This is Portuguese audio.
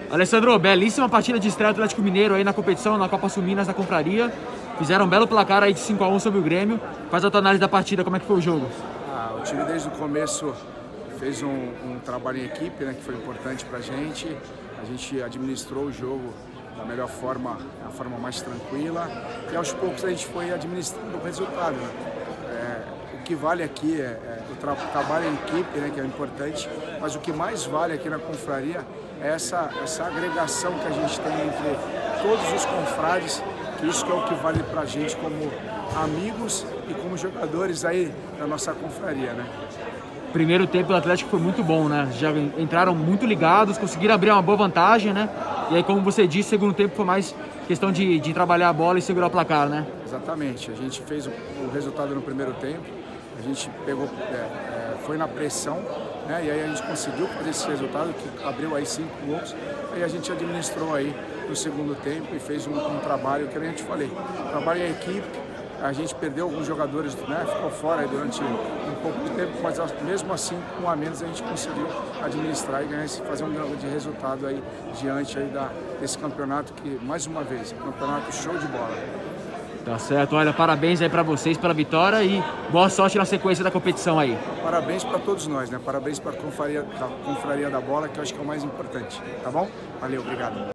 Alessandro, belíssima partida de estreia do Atlético Mineiro aí na competição, na Copa Sul Minas, na Confraria. Fizeram um belo placar aí de 5-1 sobre o Grêmio. Faz a tua análise da partida, como é que foi o jogo? O time desde o começo fez um trabalho em equipe, né, que foi importante pra gente. A gente administrou o jogo da melhor forma, da forma mais tranquila. E aos poucos a gente foi administrando o resultado, né? O que vale aqui é o trabalho em equipe, né, que é importante, mas o que mais vale aqui na confraria é essa agregação que a gente tem entre todos os confrades, que isso que é o que vale pra gente como amigos e como jogadores aí da nossa confraria, né? Primeiro tempo do Atlético foi muito bom, né? Já entraram muito ligados, conseguiram abrir uma boa vantagem, né? E aí, como você disse, segundo tempo foi mais questão de trabalhar a bola e segurar o placar, né? Exatamente. A gente fez o resultado no primeiro tempo, a gente pegou, foi na pressão, né? E aí a gente conseguiu fazer esse resultado, que abriu aí 5 gols. Aí a gente administrou aí no segundo tempo e fez um trabalho que a gente falei. Trabalho em equipe, a gente perdeu alguns jogadores, né? Ficou fora aí durante um pouco de tempo, mas mesmo assim, com um a menos, a gente conseguiu administrar e ganhar, fazer um grande resultado aí diante aí desse campeonato que, mais uma vez, um campeonato show de bola. Tá certo, olha, parabéns aí pra vocês pela vitória e boa sorte na sequência da competição aí. Parabéns para todos nós, né? Parabéns para a confraria da bola, que eu acho que é o mais importante, tá bom? Valeu, obrigado.